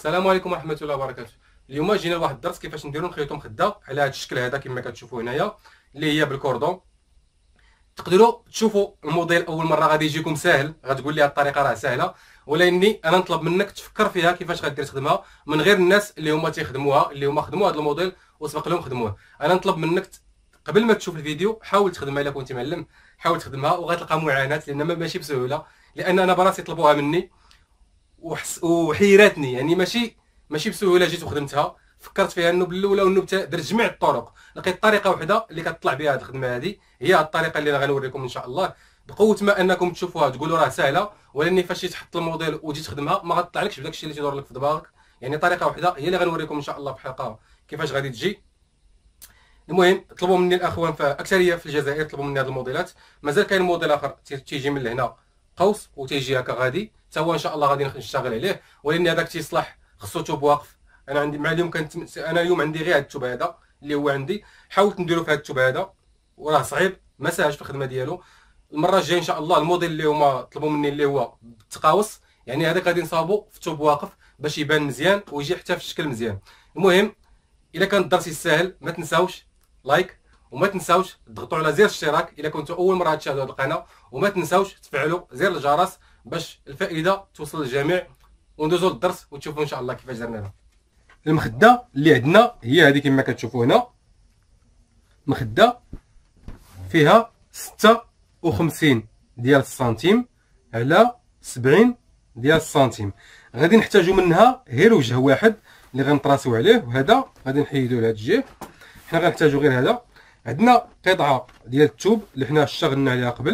السلام عليكم ورحمه الله وبركاته. اليوم جينا لواحد الدرس كيفاش نديرو نخيطو مخده على هذا الشكل هذا كما كتشوفوا هنايا اللي هي بالكوردون. تقدروا تشوفوا الموديل اول مره غادي يجيكم ساهل، غتقول لي الطريقه راه سهله، ولكني انا نطلب منك تفكر فيها كيفاش غدير تخدمها من غير الناس اللي هما تيخدموها، اللي هما خدموا هذا الموديل وسبق لهم خدموه. انا نطلب منك قبل ما تشوف الفيديو حاول تخدمها. الا كنت معلم حاول تخدمها وغتلقى معاناه، لان ماشي بسهوله، لان انا براسي طلبوها مني وحيراتني، يعني ماشي بسهوله. جيت وخدمتها، فكرت فيها انه بالاولى وانه درت جميع الطرق، لقيت طريقه واحده اللي كتطلع بها هذه الخدمه. هذه هي الطريقه اللي انا غنوريكم ان شاء الله، بقوه ما انكم تشوفوها تقولوا راه سهله، ولكن فاش تحط الموديل وتجي تخدمها ما غتطلعلكش بداك الشيء اللي تيدور لك في دماغك. يعني طريقه واحده هي اللي غنوريكم ان شاء الله في الحلقه كيفاش غادي تجي. المهم طلبوا مني الاخوان في اكثريه في الجزائر، طلبوا مني هذه الموديلات. مازال كاين موديل اخر تيجي من لهنا قوس وتيجي هكا غادي، حتى هو ان شاء الله غادي نشتغل عليه، ولكن هذاك تيصلح خصو توب واقف. انا عندي مع اليوم انا اليوم عندي غير هذا التوب هذا اللي هو عندي، حاولت نديرو في هذا التوب هذا وراه صعيب ما ساهلش في الخدمه ديالو. المره الجايه ان شاء الله الموديل اللي هما طلبوا مني اللي هو بالتقاوس، يعني هذاك غادي نصاوبو في توب واقف باش يبان مزيان ويجي حتى في الشكل مزيان. المهم الا كان الدرس يستاهل ما تنساوش لايك، وما تنساوش تضغطوا على زر الاشتراك الا كنتوا اول مره تشاهدوا هذه القناه، وما تنساوش تفعلوا زر الجرس باش الفائده توصل للجميع. وندوزوا للدرس وتشوفوا ان شاء الله كيفاش درناها. المخده اللي عندنا هي هذه كما كتشوفوا هنا، مخده فيها 56 ديال السنتيم على 70 ديال السنتيم. غادي نحتاجوا منها غير وجه واحد اللي غنطراسيو عليه، وهذا غادي نحيدوه لهاد الجهه. حنا غنحتاجوا غير هذا. عندنا قطعه ديال الثوب اللي حنا اشتغلنا عليها قبل،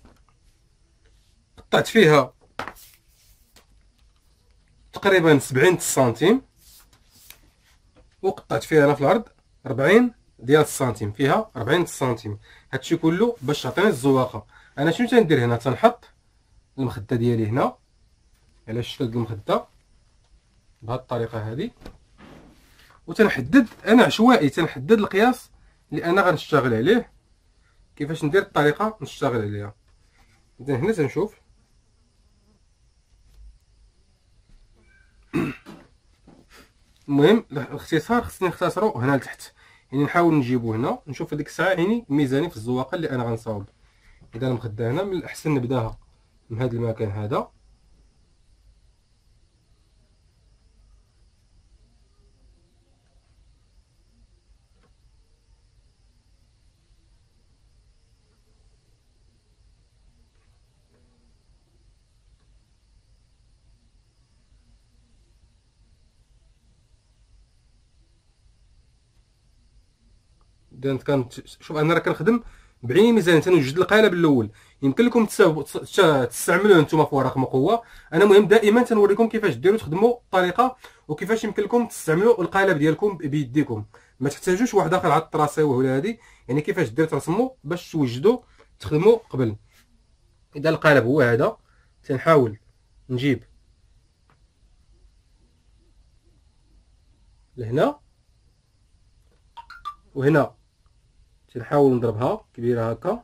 قطعت فيها تقريبا 70 سنتيم، وقطعت فيها انا في العرض 40 ديال السنتيم، فيها 40 سنتيم. هادشي كله باش تعطيني الزواقه. انا شنو تندير هنا؟ تنحط المخده ديالي هنا على الشكل ديال المخده بهذه الطريقه هذه، وتنحدد انا عشوائي تنحدد القياس اللي انا غنشتغل عليه. كيفاش ندير الطريقه نشتغل عليها؟ اذا هنا تنشوف المهم الاختصار خصني نختصرو هنا لتحت، يعني نحاول نجيبو هنا نشوف هذيك الساعه يعني ميزاني في الزواقه اللي انا غنصاوب. اذا المخده هنا من الاحسن نبداها من هذا المكان هذا، شوف انا راه كنخدم بعيني ميزان، تنوجد القالب الاول. يمكن لكم تستعملوه نتوما في ورق مقوى. انا مهم دائما تنوريكم كيفاش ديروا تخدموا الطريقه، وكيفاش يمكن لكم تستعملوا القالب ديالكم بيديكم. ما تحتاجوش واحد اخر عاد تراسيوه ولا هذه، يعني كيفاش دير ترسموا باش توجدوا تخدموا قبل. اذا القالب هو هذا، تنحاول نجيب لهنا وهنا، تنحاول نضربها كبيره هكا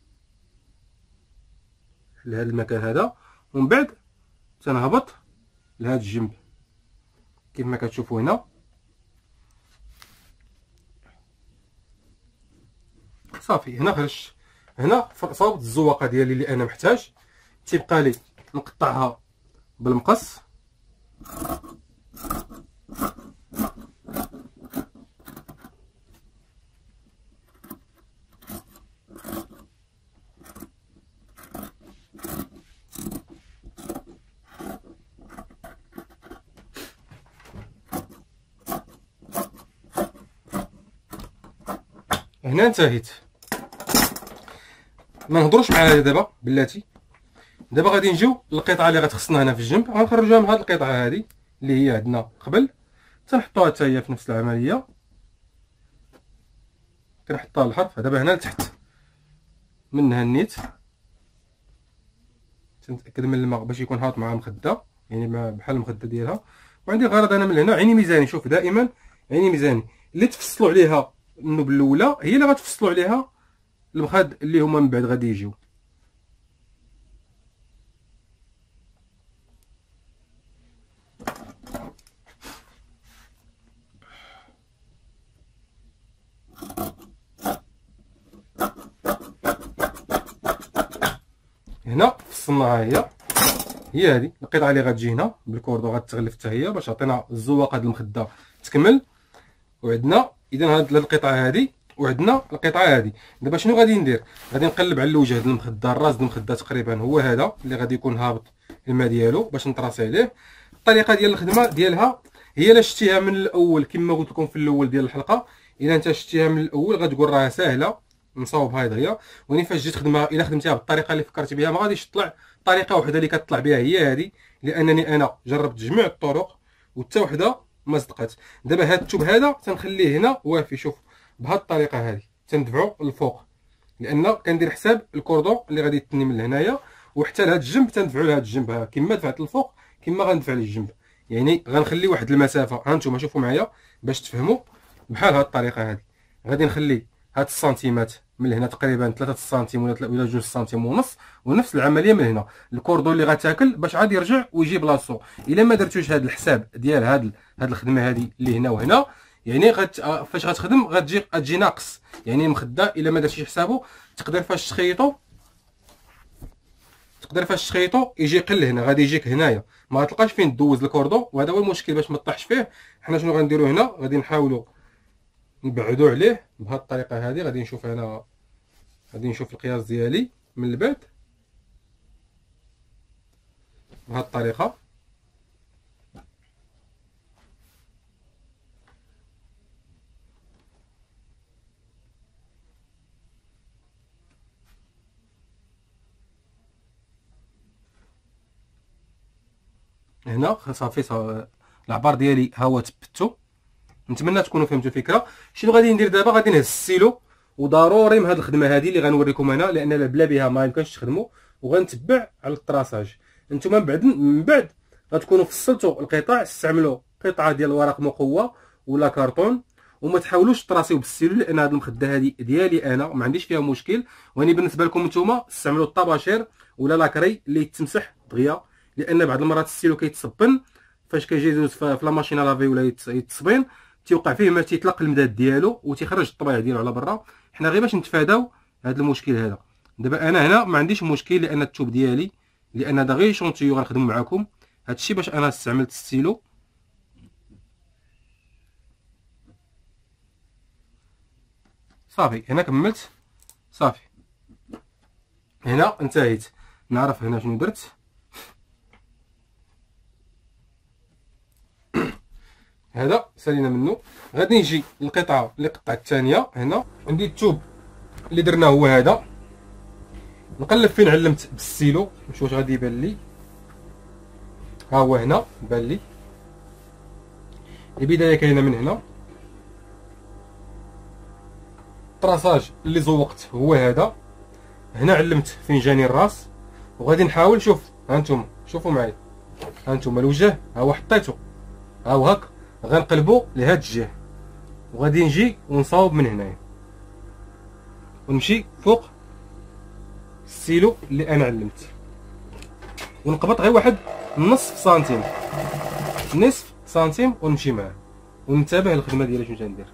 لهذا المكان هذا، ومن بعد تنهبط لهذا الجنب كيف ما كتشوفوا هنا. صافي هنا خرجت. هنا صاوبت الزواقه ديالي اللي انا محتاج، تيبقى لي نقطعها بالمقص. هنا انتهيت. ما نهضروش معايا دابا بلاتي. دابا غادي نجيو للقطعه اللي غتخصنا هنا في الجنب، غنخرجوها من هذه القطعه هذه اللي هي عندنا قبل، تنحطوها حتى هي في نفس العمليه. كنحطها للحرف دابا هنا لتحت منها النيت، تنتاكد من الماء باش يكون هابط مع المخده، يعني بحال المخده ديالها. وعندي غرض انا من هنا عيني ميزاني. شوف دائما عيني ميزاني اللي تفصلوا عليها النوب الاولى هي اللي غتفصلوا عليها المخاد اللي هما من بعد غادي يجيو. هنا فصلناها، هي هذه القطعه اللي غتجي هنا بالكوردو غتغلف حتى هي باش تعطينا الزواق. هاد المخده تكمل، وعندنا اذا هاد القطعه هذه، وعندنا القطعه هذه. دابا شنو غادي ندير؟ غادي نقلب على الوجه ديال المخده، الراس ديال المخده تقريبا هو هذا اللي غادي يكون هابط الماء ديالو باش نطراسي عليه. الطريقه ديال الخدمه ديالها هي الا شتيها من الاول كما قلت لكم في الاول ديال الحلقه، الا انت شتيها من الاول غتقول راها ساهله نصاوبها دغيا، ولكن فاش تجي تخدمها الا خدمتيها بالطريقه اللي فكرتي بها ما غاديش تطلع. طريقه وحده اللي كتطلع بها هي هذه، لانني انا جربت جميع الطرق وحتى وحده ما صدقات. دابا هذا الثوب هذا تنخليه هنا وافي، شوف بهذه الطريقه هذه تندفعو للفوق، لان كندير حساب الكوردون اللي غادي يتني من هنايا وحتى لهذا الجنب تندفعو لهذا الجنب. كما دفعت للفوق كما غندفع للجنب، يعني غنخلي واحد المسافه. ها انتم شوفوا معايا باش تفهموا. بحال هذه الطريقه هذه غادي نخلي هاد السنتيمات من هنا تقريبا 3 سنتيم ولا 2 سنتيم ونص، ونفس العمليه من هنا. الكوردون اللي غتاكل باش عاد يرجع ويجي بلاصتو. الا ما درتوش هاد الحساب ديال هاد الخدمه هذه اللي هنا وهنا، يعني فاش غتخدم غتجي ناقص. يعني المخده الا ما درتيش حسابه تقدر فاش تخيطو يجي قل هنا، غادي يجيك هنايا ما غتلقاش فين دوز الكوردون. وهذا هو المشكل باش ما طيحش فيه. حنا شنو غنديرو هنا؟ غادي نحاولوا نبعدو عليه بهذه الطريقه هذه. غادي نشوف انا، غادي نشوف القياس ديالي من البعد بهذه الطريقه. هنا صافي العبار ديالي ها هو تبتو. نتمنى تكونوا فهمتوا الفكره. شنو غادي ندير دابا؟ غادي نهز السيلو، وضروري من هذه الخدمه هذه اللي غنوريكم انا، لان بلا بها ما يمكنش تخدموا. وغنتبع على الطراساج. نتوما من بعد غتكونوا فصلتوا القطع، استعملوا قطعه ديال الورق مقوى ولا كرتون، وما تحاولوش تراسيو بالسيلو، لان هذه المخده هذه ديالي انا ما عنديش فيها مشكل. واني بالنسبه لكم نتوما استعملوا الطباشير ولا لاكري اللي يتمسح دغيا، لان بعض المرات السيلو كيتصبن فاش كيجي يدوز في لا ماشين لافي ولا يتصبن، تيوقع فيه ما تيطلق المداد ديالو وتيخرج الطبيعه ديالو على برا. حنا غير باش نتفاداو هذا المشكل هذا. دابا انا هنا ما عنديش مشكل، لان الثوب ديالي، لان هذا غير شونتيو غنخدم معكم. هادشي باش انا استعملت الستيلو. صافي هنا كملت، صافي هنا انتهيت. نعرف هنا شنو درت. هذا سالينا منه. غادي نجي للقطعه الثانيه. هنا عندي الثوب اللي درناه هو هذا. نقلب فين علمت بالستيلو نشوف واش غادي يبان لي. ها هو هنا بان لي البدايه كاينه من هنا. الطراساج اللي زوقت هو هذا. هنا علمت فين جاني الراس، وغادي نحاول. شوف ها انتم شوفوا معايا، ها انتم الوجه ها هو حطيتو، ها هو هاك. غنقلبو لهاد الجهه وغادي نجي ونصاوب من هنايا ونمشي فوق السيلو اللي انا علمت، ونقبط غير واحد نصف سنتيم ونمشي معاه وننتبه للخدمه ديالي شنو تندير.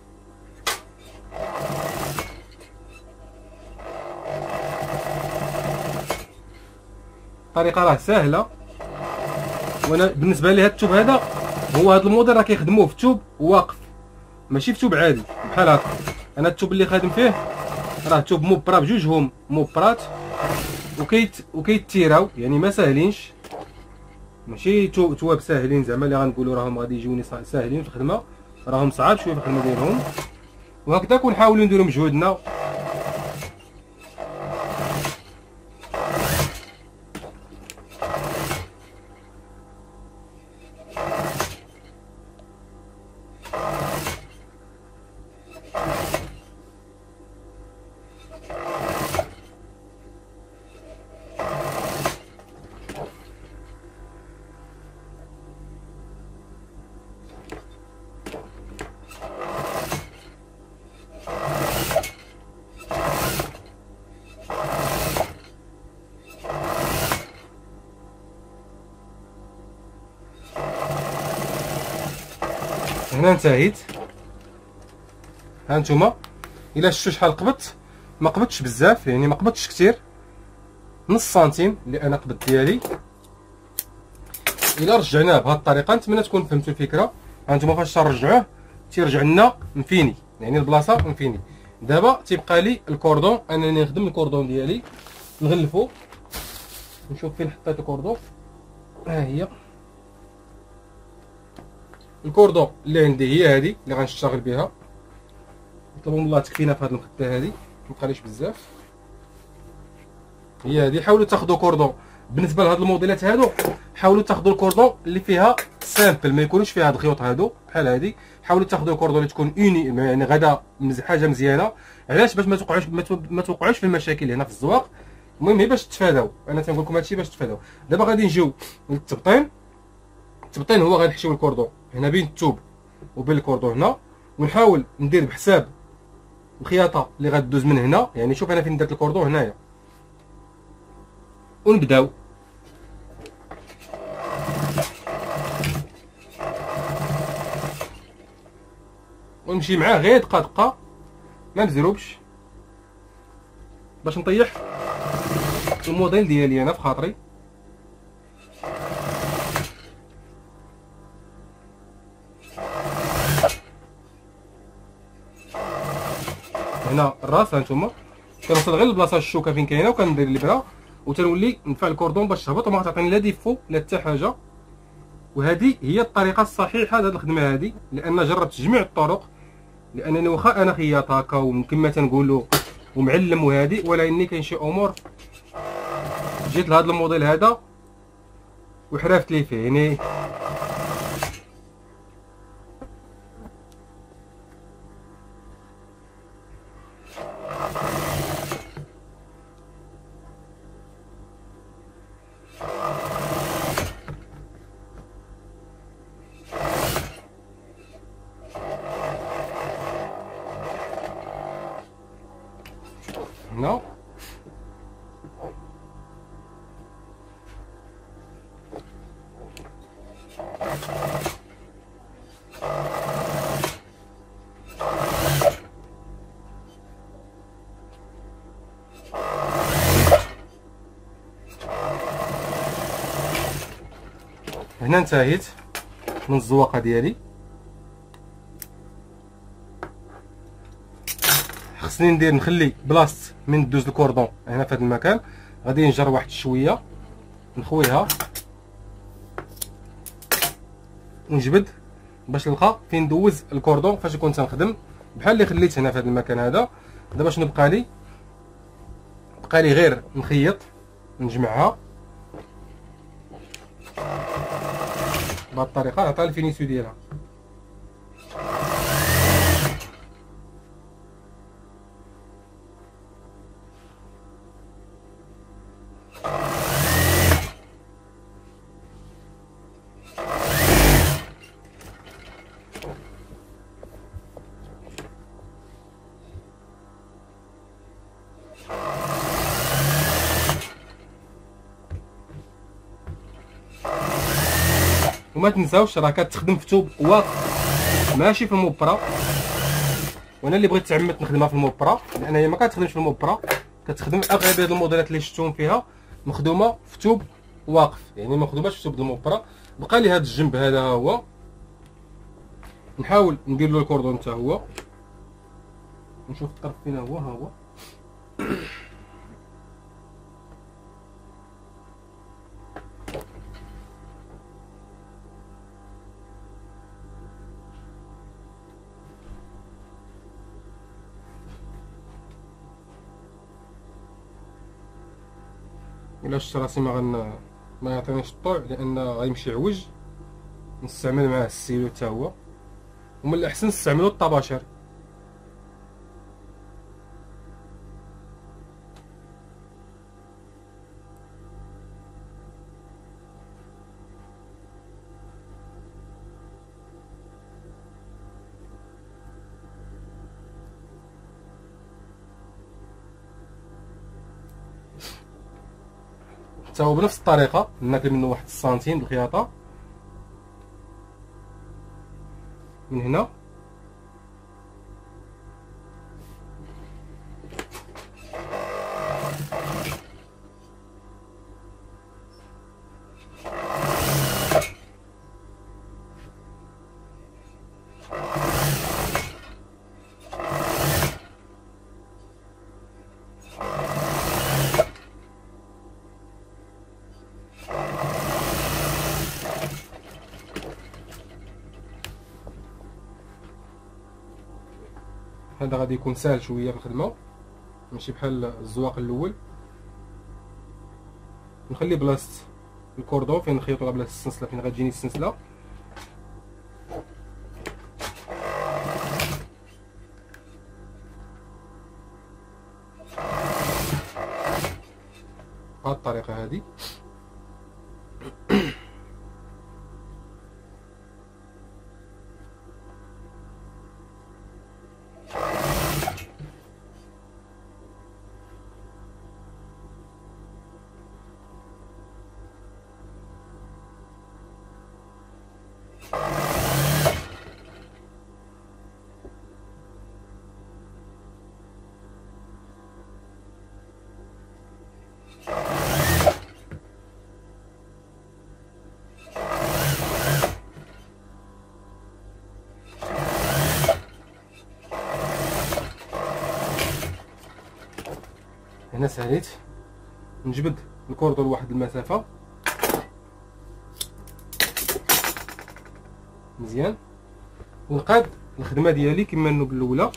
الطريقه راه ساهله. وانا بالنسبه لي هاد الثوب هذا هو هاد الموديل راه كيخدموه في الثوب واقف، ماشي في ثوب عادي بحال هكا. انا الثوب اللي خادم فيه راه ثوب موبرا بجوجهم موبرات وكيتيراو، يعني ما ساهلينش. ماشي ثواب ساهلين زعما اللي غنقولوا راهم غادي يجوني ساهلين في الخدمه، راهم صعاب شويه في الخدمه ديالهم. وهكذا كنحاولوا نديروا مجهودنا. هنا انتهيت. ها نتوما الا شفتوا شحال قبضت، ما قبضتش بزاف، يعني ما قبضتش كثير. نص سنتيم اللي انا قبضت ديالي. الا رجعناه بهذه الطريقه نتمنى تكون فهمتوا الفكره. هانتوما فاش ترجعوه تيرجع لنا مفيني، يعني البلاصه مفيني. دابا تيبقى لي الكوردون، انني نخدم الكوردون ديالي نغلفو. نشوف فين حطيت الكوردون. ها هي الكوردون اللي عندي، هي هذه اللي غنشتغل بها. نطلبوا من الله تكفينا في هذه المخده هذه، مبقاليش بزاف. هي هذه. حاولوا تاخذوا كوردون بالنسبه لهاد الموديلات هادو، حاولوا تاخذوا الكوردون اللي فيها سامبل، ما يكونوش فيها هاد الخيوط هادو بحال هادي. حاولوا تاخذوا الكوردون اللي تكون اوني، يعني غدا حاجه مزيانه. علاش؟ باش ما توقعوش في المشاكل هنا في الزواق. المهم هي باش تتفاداو، انا تنقول لكم هادشي باش تتفاداو. دابا غادي نجيو للتبطين. التبطين هو غنحشيو الكوردون هنا بين الثوب وبين الكوردون هنا، ونحاول ندير بحساب الخياطه اللي غدوز من هنا. يعني شوف انا فين درت الكوردون هنايا، ونبداو. ونمشي معاه غير دقه دقه، ما نزروبش، باش نطيح الموديل ديالي انا في خاطري. هنا الراس هانتوما كنوصل غير لبلاصه الشوكه فين كاينه، وكندير الابره وتنولي ندفع الكوردون باش تهبط وما تعطيني لا ديفو لا حتى حاجه. وهذه هي الطريقه الصحيحه لهاد الخدمه هذه، لان جربت جميع الطرق. لانني واخا انا خياط هكا وكما تنقولوا ومعلم وهادي، ولكني كاين شي امور جيت لهاد الموديل هذا وحرفت لي فيه. يعني هنا هنا انتهيت من الزواقه ديالي. خصني نخلي بلاصه من دوز الكوردون هنا في هذا المكان. غادي نجر واحد شويه نخويها ونجبد باش نلقى فين ندوز الكوردون فاش كنت تنخدم، بحال اللي خليت هنا في هذا المكان هذا. دابا شنو بقى لي؟ بقى لي غير نخيط نجمعها بهذه الطريقه، نعطيها الفينيسيو ديالها. وما تنساوش راه كتخدم في ثوب واقف ماشي في الموبرا. وانا اللي بغيت تعمدت نخدمها في الموبرا، لان هي ما كتخدمش في الموبرا، كتخدم اغلبيه الموديلات اللي شفتوهم فيها مخدومه في ثوب واقف، يعني ما مخدوماش في ثوب الموبرا. بقى لي هذا الجنب هذا هو، نحاول ندير له الكوردون حتى هو. نشوف الطرف فين هو. ها هو الا شفت راسي ما يعطينيش الطوع، لان غيمشي عوج، نستعمل معاه السيلو حتى هو. ومن الاحسن نستعملو الطباشر. حتى هو بنفس الطريقه ناكل منه واحد السنتيم بالخياطه من هنا. هذا غادي يكون سهل شويه في الخدمه، ماشي بحال الزواق الاول. نخلي بلاصه الكوردون فين نخيطو بلاصه السنسله، فين غتجيني السنسله. بهذه الطريقه هذه. هنا ساليت نجبد الكوردون لواحد المسافه مزيان، ونقاد الخدمه ديالي كما النوب الاولى.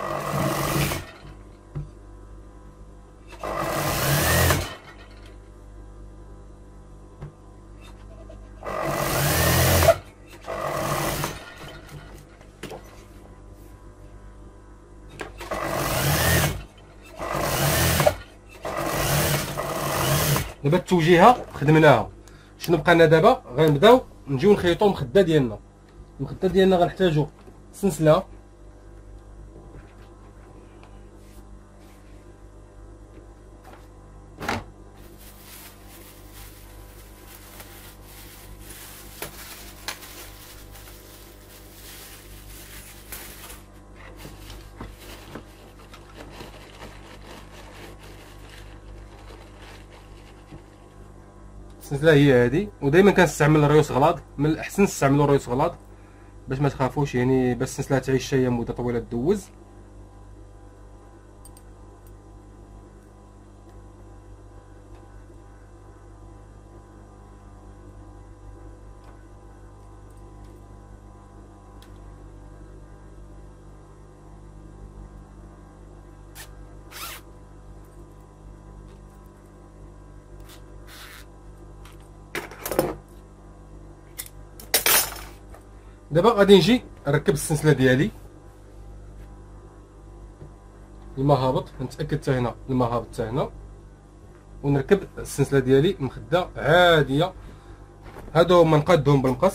دابا التوجيهه خدمناها، شنو بقى لنا دابا؟ غنبداو نجيو نخيطو المخده ديالنا. المخده ديالنا غنحتاجو سلسله، السلسله هي هذه. ودائما كنستعمل الريوس غلاض، من الاحسن نستعملوا الريوس غلاض باش ما تخافوش، يعني باش السلسله تعيش شويه مده طويله تدوز. دابا غادي نجي نركب السلسله ديالي، المهابط نتاكد حتى هنا المهابط حتى هنا، ونركب السلسله ديالي مخده عاديه. هادو هما نقادهم بالمقص.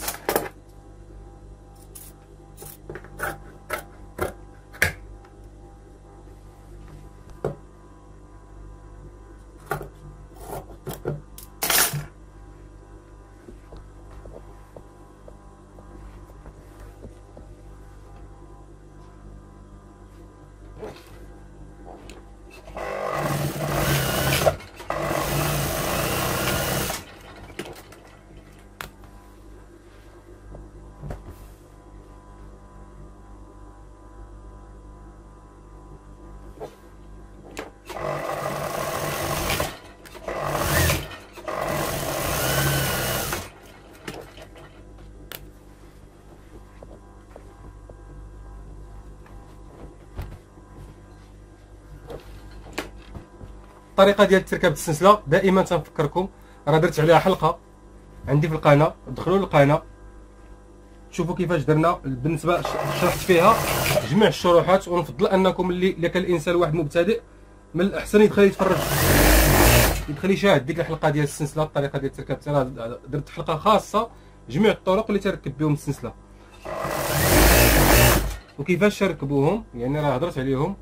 الطريقه ديال تركيب السلسله دائما تنفكركم، راه درت عليها حلقه عندي في القناه، دخلوا للقناه شوفوا كيفاش درنا بالنسبه، شرحت فيها جميع الشروحات. ونفضل انكم اللي كان الانسان واحد مبتدئ من الاحسن يدخل يتفرج، يدخل يشاهد ديك الحلقه ديال السلسله، الطريقه ديال تركيب السلسله. درت حلقه خاصه جميع الطرق اللي تركب بهم السلسله وكيفاش تركبوهم، يعني راه هضرت عليهم.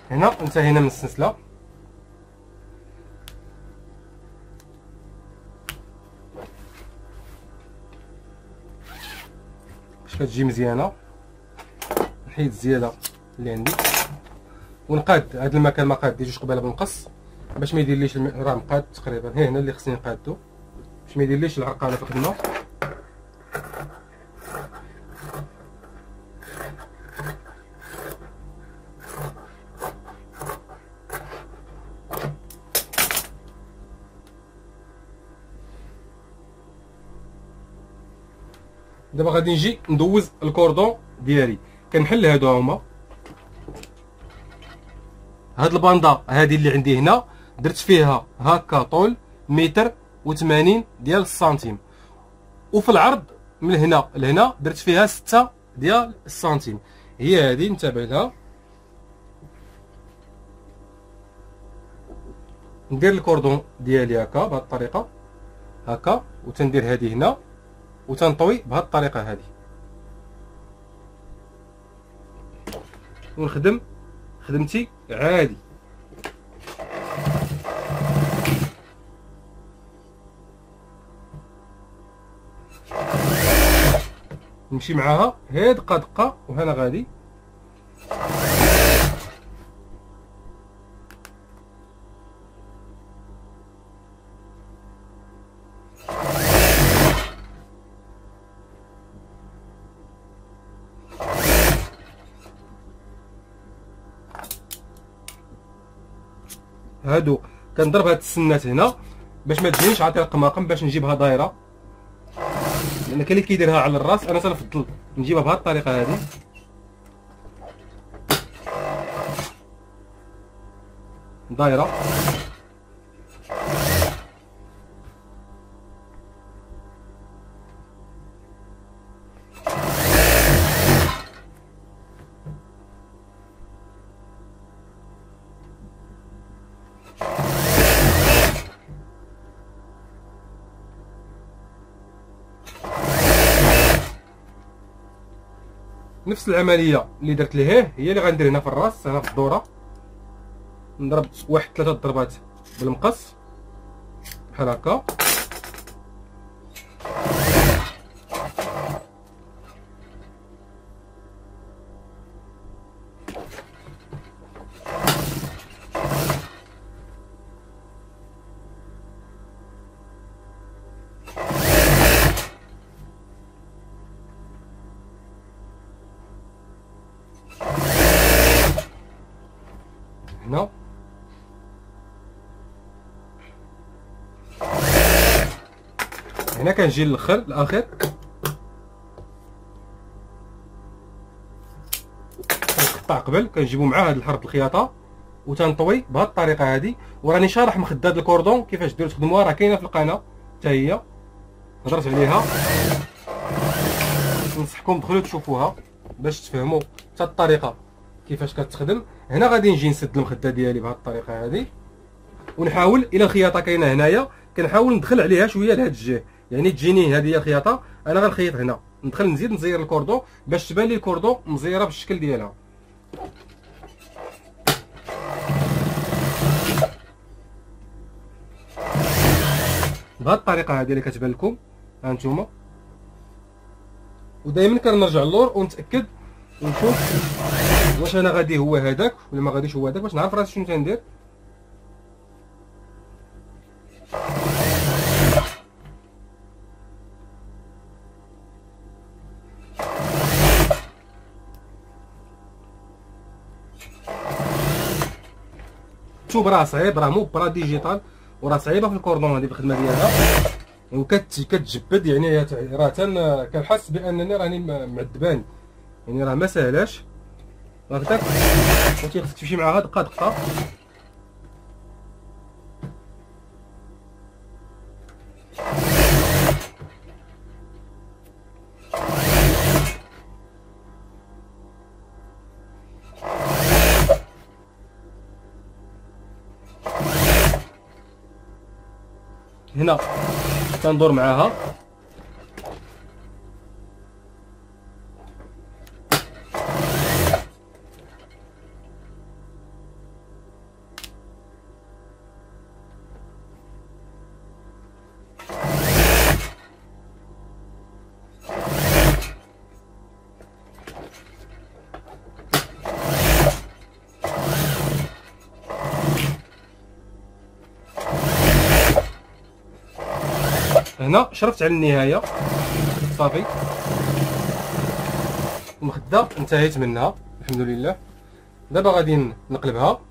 هنا انتهينا من السلسله. باش كتجي مزيانه نحيد الزياده اللي عندي ونقاد هذا المكان ما قاديتوش قبيله بالمقص باش ما يديرليش راه مقاد تقريبا. هنا اللي خصني نقادو باش ما يديرليش العرقله في الخدمه. دابا غادي نجي ندوز الكوردون ديالي. كنحل هادو هما. هاد الباندا هادي اللي عندي هنا درت فيها هكا طول 1.80 متر ديال السنتيم، وفي العرض من هنا لهنا درت فيها 6 ديال السنتيم. هي هادي نتابع لها. ندير الكوردون ديالي هكا بهاد الطريقه هكا، وتندير هادي هنا وتنطوي بهاد الطريقه هادي، ونخدم خدمتي عادي. نمشي معاها هي دقه دقه، وهنا غادي هادو كنضرب هاد السنات هنا باش ما تجينيش عاطي القماقم، باش نجيبها دايره، لان كاين اللي كيديرها على الراس. انا تنفضل نجيبها بهاد الطريقه هادي. دايره نفس العمليه اللي درت ليه هي اللي غندير هنا في الراس. هنا في الدوره نضرب واحد 3 ضربات بالمقص بحال هكا. هنا هنا كنجي للاخر الاخر كنقطع قبل، كنجيبو مع هاد الحرف الخياطه وتنطوي بهاد الطريقه هادي. وراني شارح مخدات الكوردون كيفاش ديروا تخدموها، راه كاينه في القناه حتى هي، هضرت عليها. ننصحكم تدخلوا تشوفوها باش تفهموا حتى الطريقه كيفاش كتخدم. هنا غادي نجي نسد المخده ديالي بهاد الطريقه هادي، ونحاول الى الخياطه كاينه هنايا كنحاول ندخل عليها شويه لهاد الجهه، يعني تجيني هذه هي الخياطه. انا غنخيط هنا، ندخل نزيد نزير الكوردون باش تبان لي الكوردون مزيره بالشكل ديالها. بهاد الطريقه هذه اللي كتبان لكم هانتوما. ودائما كنرجع للور ونتاكد ونشوف واش انا غادي هو هذاك ولا ما غاديش هو هذاك، باش نعرف راسي شنو تندير. شوف راه صعيب، راه مو برا ديجيتال، وراه صعيبه في الكوردون هذه في الخدمه ديالها، وكتجبد. يعني راه كنحس بانني راني معذباني، يعني راه ما ساهلاش. هكذاك وانت خصك تمشي معاها دقه دقه. هنا كندور معاها هنا شرفت على النهايه صافي، المخده انتهيت منها الحمد لله. دابا غادي نقلبها.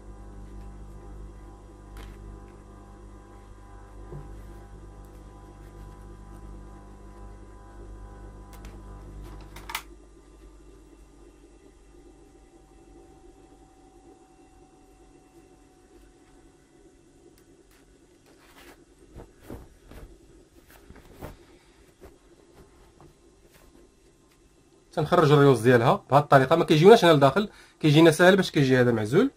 تنخرج الريوز ديالها بهذه الطريقه، ما كيجيوناش هنا لداخل، كيجينا ساهل باش كيجي هذا معزول.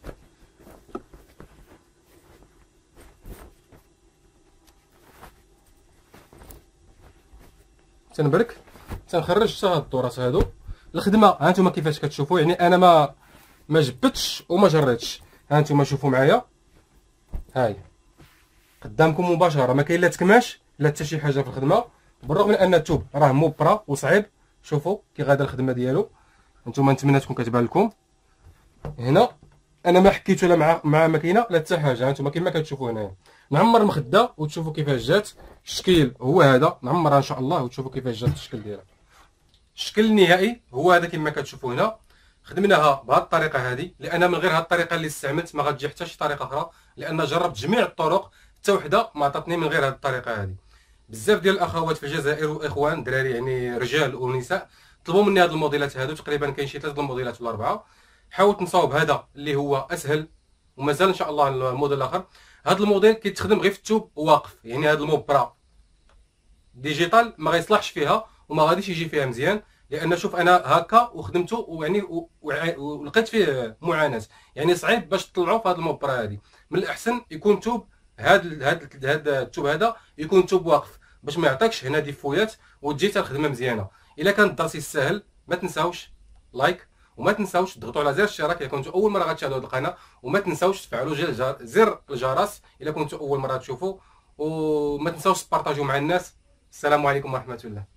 تنبرك تنخرج حتى هاد الدورات هادو. الخدمه ها انتم كيفاش كتشوفوا، يعني انا ما جبدتش وما جريتش. ها انتم شوفوا معايا، هاي قدامكم مباشره، ما كاين لا تكماش لا حتى شي حاجه في الخدمه، بالرغم من ان التوب راه مبرا وصعيب. شوفوا كي غادا الخدمه ديالو، انتم نتمنى تكون كتبان لكم. هنا انا ما حكيت ولا مع ماكينه لا حتى حاجه، انتم كما كتشوفوا هنايا نعمر المخده وتشوفوا كيفاش جات. الشكل هو هذا، نعمرها ان شاء الله وتشوفوا كيفاش جات الشكل ديالها. الشكل النهائي هو هذا كما كتشوفوا هنا. خدمناها بهذه الطريقه هذه، لان من غير هذه الطريقه اللي استعملت ما غتجي حتى شي طريقه اخرى، لان جربت جميع الطرق حتى وحده ما عطاتني من غير هذه الطريقه هذه. بزاف ديال الاخوات في الجزائر واخوان دراري يعني رجال ونساء طلبوا مني هاد الموديلات هادو، تقريبا كاين شي 3 الموديلات ولا 4. حاولت نصاوب هذا اللي هو اسهل، ومازال ان شاء الله الموديل الاخر. هذا الموديل كيتخدم غير في التوب واقف، يعني هذا الموبرا ديجيتال ما غيصلحش فيها وما غاديش يجي فيها مزيان، لان شوف انا هكا وخدمته ويعني ولقيت فيه معاناه، يعني صعيب باش تطلعوا في هذا الموبرا هذه. من الاحسن يكون توب هذا التوب هذا يكون توب واقف باش ما يعطيكش هنا ديفويات وتجي حتى الخدمه مزيانه. الا كان الدرس سهل ما تنساوش لايك، وما تنساوش تضغطوا على زر الاشتراك الا كنتوا اول مره غتشاهدوا هذه القناه، وما تنساوش تفعلوا زر الجرس الا كنتوا اول مره تشوفوا، وما تنساوش تبارطاجيو مع الناس. السلام عليكم ورحمه الله.